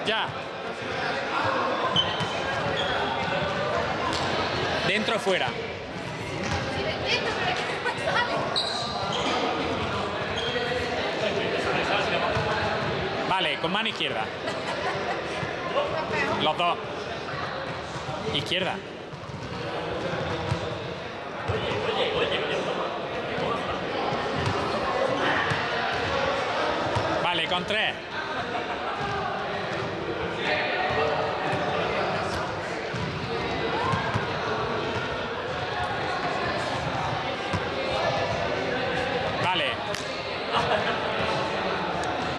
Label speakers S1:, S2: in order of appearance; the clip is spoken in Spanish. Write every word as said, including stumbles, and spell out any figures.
S1: Ya. Dentro o fuera. Vale, con mano izquierda. Los dos. Izquierda. Vale, con tres.